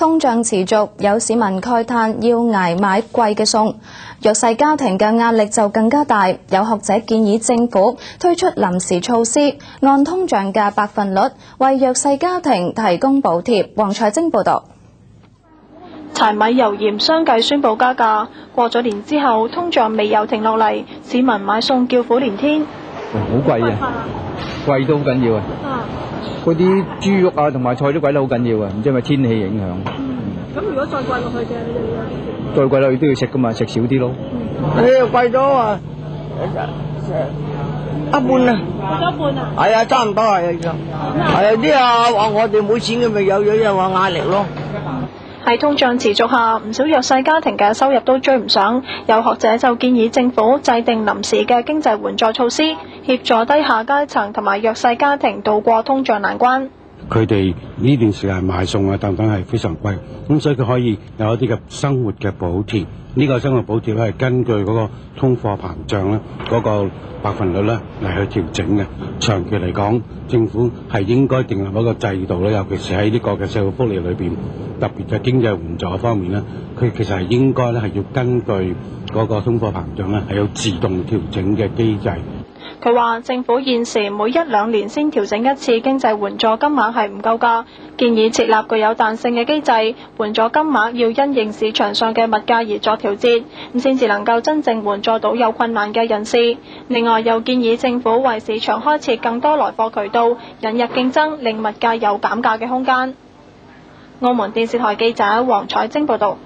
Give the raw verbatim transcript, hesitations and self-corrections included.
通脹持續，有市民慨嘆要捱買貴嘅餸，弱勢家庭嘅壓力就更加大。有學者建議政府推出臨時措施，按通脹嘅百分率為弱勢家庭提供補貼。黃彩晶報導。 柴米油鹽相繼宣布加價，過咗年之後，通脹未有停落嚟，市民買餸叫苦連天。 好貴啊！貴都好緊要啊！嗰啲豬肉啊同埋菜都貴得好緊要啊！唔知係咪天氣影響？ 咁、嗯、如果再貴落去嘅，你哋會再貴落去都要食噶嘛，食少啲咯。 誒貴咗啊！一半啊！ 貴咗一半啊！ 係啊，差唔多係啊，係啊啲啊話我哋冇錢嘅咪有有人話壓力咯。 喺通脹持續下，唔少弱勢家庭嘅收入都追唔上，有學者就建議政府制定臨時嘅經濟援助措施，協助低下階層同埋弱勢家庭渡過通脹難關。 佢哋呢段時間買餸啊等等係非常貴，咁所以佢可以有一啲嘅生活嘅補貼。呢個生活補貼咧係根據嗰個通貨膨脹咧嗰個百分率咧嚟去調整嘅。長期嚟講，政府係應該訂立一個制度咧，尤其是喺呢個嘅社會福利裏邊，特別嘅經濟援助方面咧，佢其實係應該咧係要根據嗰個通貨膨脹咧係有自動調整嘅機制。 佢話政府現時每一兩年先調整一次經濟援助金額係唔夠㗎，建議設立具有彈性嘅機制，援助金額要因應市場上嘅物價而作調節，咁先至能夠真正援助到有困難嘅人士。另外又建議政府為市場開設更多來貨渠道，引入競爭，令物價有減價嘅空間。澳門電視台記者黃彩晶報道。